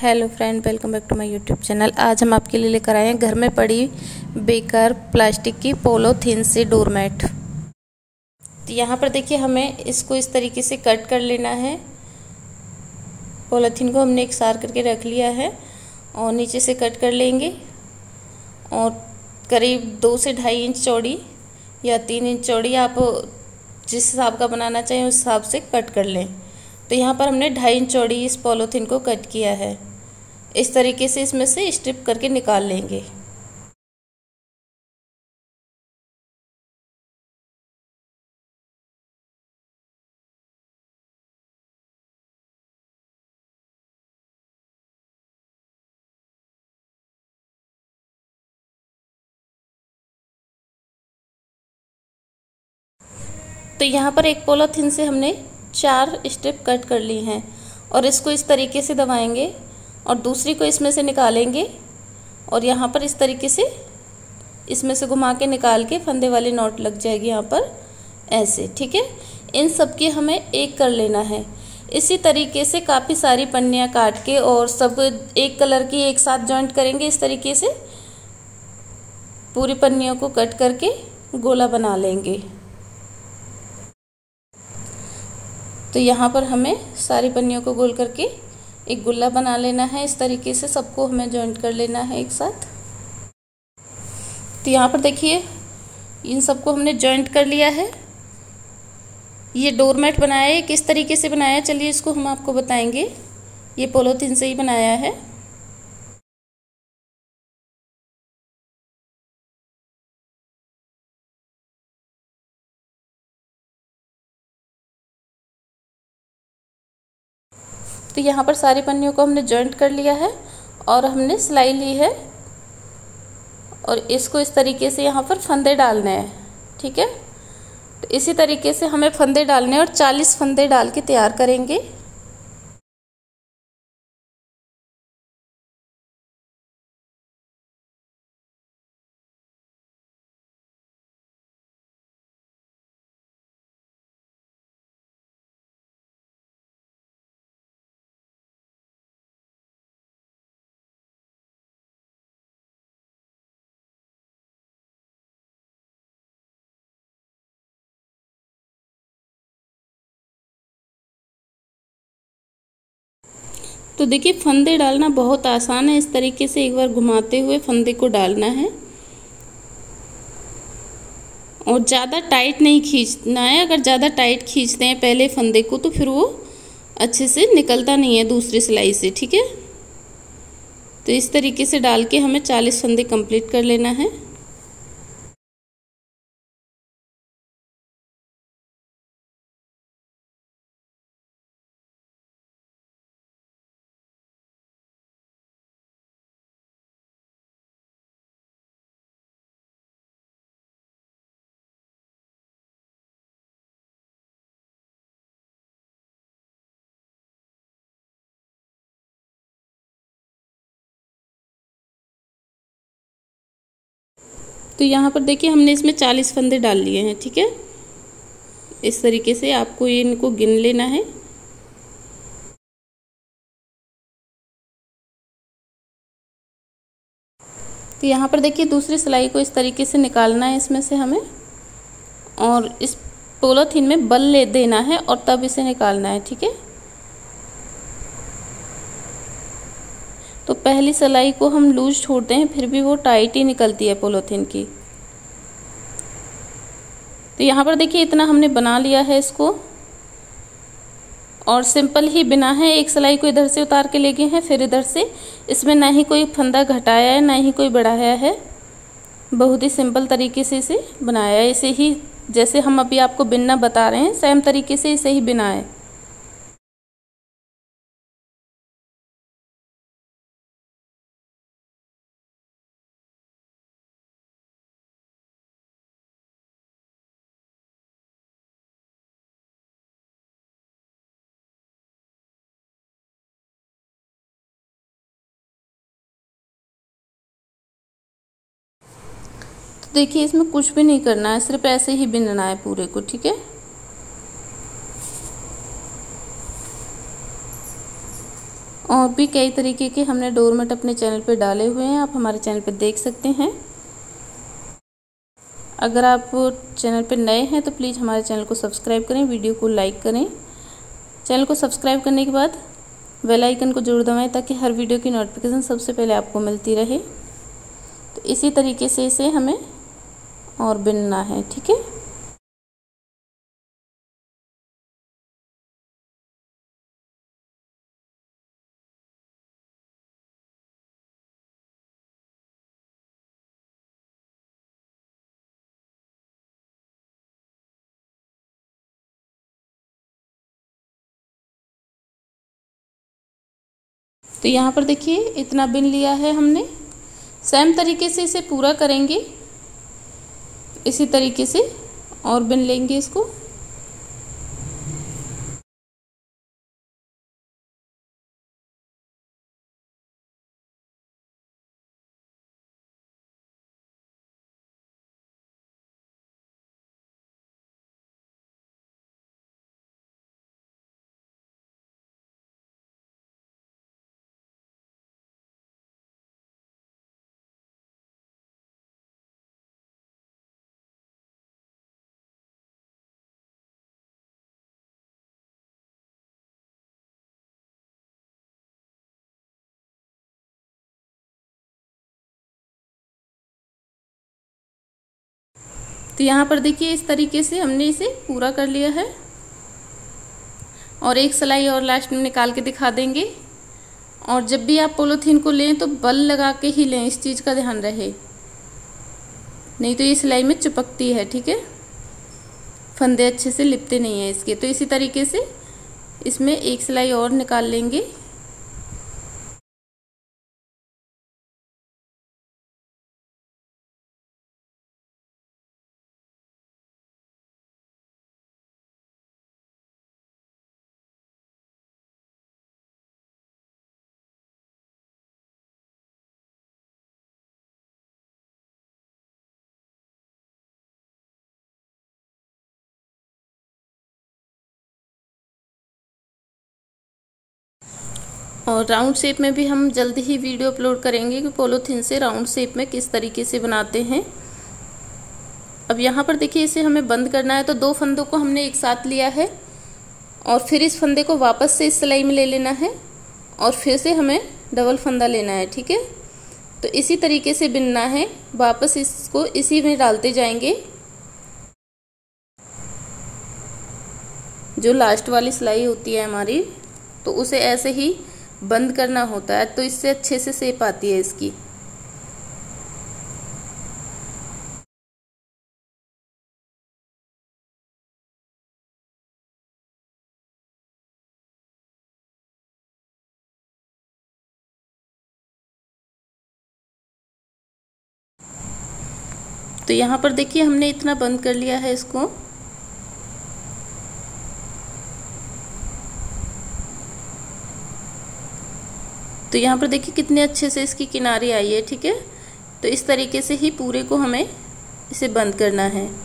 Hello friend, welcome back to my YouTube channel. आज हम आपके लिए लेकर आए हैं घर में पड़ी बेकार प्लास्टिक की पॉलीथीन से डोरमैट। तो यहाँ पर देखिए, हमें इसको इस तरीके से कट कर लेना है। पॉलीथीन को हमने एक सार करके रख लिया है और नीचे से कट कर लेंगे और करीब 2 से 2.5 इंच चौड़ी या 3 इंच चौड़ी, आप जिस हिसाब का बनाना चाहें उस हिसाब से कट कर लें। तो यहाँ पर हमने 2.5 इंच चौड़ी इस पॉलीथीन को कट किया है। इस तरीके से इसमें से स्ट्रिप करके निकाल लेंगे। तो यहाँ पर एक पॉलीथीन से हमने 4 स्ट्रिप कट कर ली हैं और इसको इस तरीके से दबाएंगे और दूसरी को इसमें से निकालेंगे और यहाँ पर इस तरीके से इसमें से घुमा के निकाल के फंदे वाली नॉट लग जाएगी यहाँ पर ऐसे। ठीक है, इन सब की हमें एक कर लेना है। इसी तरीके से काफ़ी सारी पन्नियाँ काट के और सब एक कलर की एक साथ जॉइंट करेंगे। इस तरीके से पूरी पन्नियों को कट करके गोला बना लेंगे। तो यहाँ पर हमें सारी पन्नियों को गोल करके एक गुल्ला बना लेना है। इस तरीके से सबको हमें जॉइंट कर लेना है एक साथ। तो यहाँ पर देखिए, इन सबको हमने जॉइंट कर लिया है। ये डोरमैट बनाया है। किस तरीके से बनाया है चलिए इसको हम आपको बताएंगे। ये पॉलीथीन से ही बनाया है। तो यहाँ पर सारी पन्नियों को हमने जॉइंट कर लिया है और हमने सिलाई ली है और इसको इस तरीके से यहाँ पर फंदे डालने हैं। ठीक है, तो इसी तरीके से हमें फंदे डालने हैं और 40 फंदे डाल के तैयार करेंगे। तो देखिए, फंदे डालना बहुत आसान है। इस तरीके से एक बार घुमाते हुए फंदे को डालना है और ज़्यादा टाइट नहीं खींचना है। अगर ज़्यादा टाइट खींचते हैं पहले फंदे को तो फिर वो अच्छे से निकलता नहीं है दूसरी सिलाई से। ठीक है, तो इस तरीके से डाल के हमें 40 फंदे कंप्लीट कर लेना है। तो यहाँ पर देखिए, हमने इसमें 40 फंदे डाल लिए हैं। ठीक है, इस तरीके से आपको इनको गिन लेना है। तो यहाँ पर देखिए, दूसरी सिलाई को इस तरीके से निकालना है इसमें से हमें और इस पॉलीथीन में बल ले देना है और तब इसे निकालना है। ठीक है, तो पहली सिलाई को हम लूज छोड़ते हैं फिर भी वो टाइट ही निकलती है पॉलीथीन की। तो यहाँ पर देखिए, इतना हमने बना लिया है इसको और सिंपल ही बिना है। एक सिलाई को इधर से उतार के ले गए हैं, फिर इधर से। इसमें ना ही कोई फंदा घटाया है ना ही कोई बढ़ाया है। बहुत ही सिंपल तरीके से इसे बनाया है। इसे ही जैसे हम अभी आपको बिनना बता रहे हैं सेम तरीके से इसे ही बिना है। देखिए, इसमें कुछ भी नहीं करना है, सिर्फ ऐसे ही बिनना है पूरे को। ठीक है, और भी कई तरीके के हमने डोरमेट अपने चैनल पे डाले हुए हैं, आप हमारे चैनल पे देख सकते हैं। अगर आप चैनल पे नए हैं तो प्लीज़ हमारे चैनल को सब्सक्राइब करें, वीडियो को लाइक करें। चैनल को सब्सक्राइब करने के बाद बेल आइकन को जरूर दबाएं ताकि हर वीडियो की नोटिफिकेशन सबसे पहले आपको मिलती रहे। तो इसी तरीके से इसे हमें और बिनना है, ठीक है। तो यहाँ पर देखिए इतना बिन लिया है हमने। सेम तरीके से इसे पूरा करेंगे, इसी तरीके से और बिन लेंगे इसको। तो यहाँ पर देखिए इस तरीके से हमने इसे पूरा कर लिया है। और एक सिलाई और लास्ट में निकाल के दिखा देंगे। और जब भी आप पॉलीथीन को लें तो बल लगा के ही लें, इस चीज़ का ध्यान रहे, नहीं तो ये सिलाई में चिपकती है, ठीक है। फंदे अच्छे से लिपते नहीं हैं इसके। तो इसी तरीके से इसमें एक सिलाई और निकाल लेंगे। और राउंड शेप में भी हम जल्दी ही वीडियो अपलोड करेंगे कि पॉलीथीन से राउंड शेप में किस तरीके से बनाते हैं। अब यहाँ पर देखिए इसे हमें बंद करना है। तो दो फंदों को हमने एक साथ लिया है और फिर इस फंदे को वापस से इस सिलाई में ले लेना है और फिर से हमें डबल फंदा लेना है, ठीक है। तो इसी तरीके से बिनना है, वापस इसको इसी में डालते जाएंगे। जो लास्ट वाली सिलाई होती है हमारी, तो उसे ऐसे ही बंद करना होता है, तो इससे अच्छे से शेप आती है इसकी। तो यहाँ पर देखिए हमने इतना बंद कर लिया है इसको। तो यहाँ पर देखिए कितने अच्छे से इसकी किनारी आई है, ठीक है। तो इस तरीके से ही पूरे को हमें इसे बंद करना है।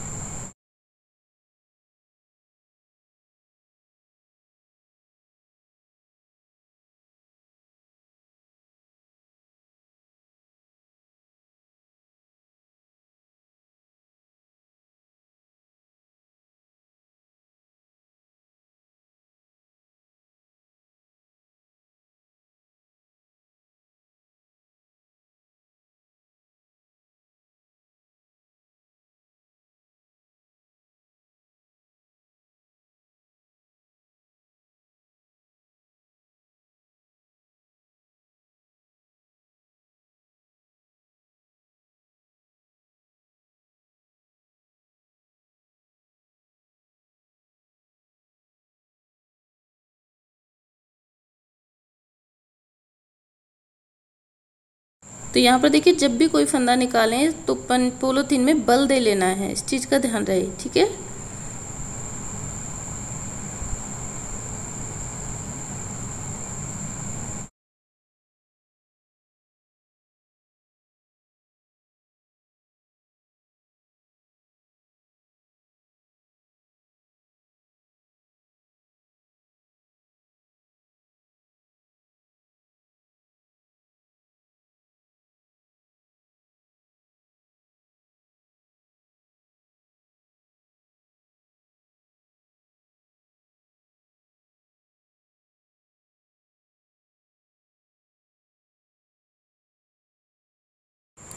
तो यहाँ पर देखिए जब भी कोई फंदा निकालें तो पॉलीथीन में बल दे लेना है, इस चीज़ का ध्यान रहे, ठीक है।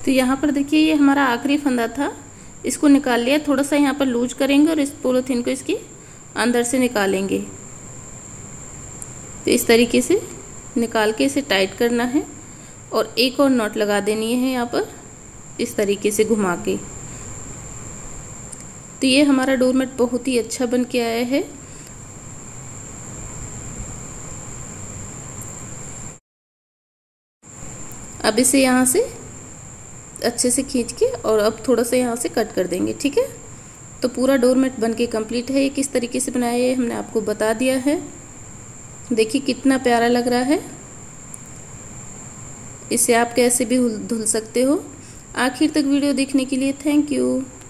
तो यहाँ पर देखिए ये हमारा आखिरी फंदा था, इसको निकाल लिया। थोड़ा सा यहाँ पर लूज करेंगे और इस पॉलीथिन को इसकी अंदर से निकालेंगे। तो इस तरीके से निकाल के इसे टाइट करना है और एक और नॉट लगा देनी है यहाँ पर इस तरीके से घुमा के। तो ये हमारा डोरमेट बहुत ही अच्छा बन के आया है। अब इसे यहाँ से अच्छे से खींच के और अब थोड़ा सा यहाँ से कट कर देंगे, ठीक है। तो पूरा डोरमेट बन के कंप्लीट है। ये किस तरीके से बनाया है हमने आपको बता दिया है। देखिए कितना प्यारा लग रहा है। इसे आप कैसे भी धुल सकते हो। आखिर तक वीडियो देखने के लिए थैंक यू।